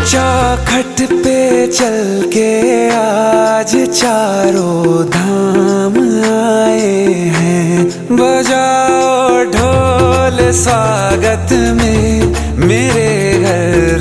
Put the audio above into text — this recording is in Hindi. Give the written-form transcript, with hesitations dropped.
चौखट पे चल के आज चारों धाम आए हैं। बजाओ ढोल स्वागत में मेरे घर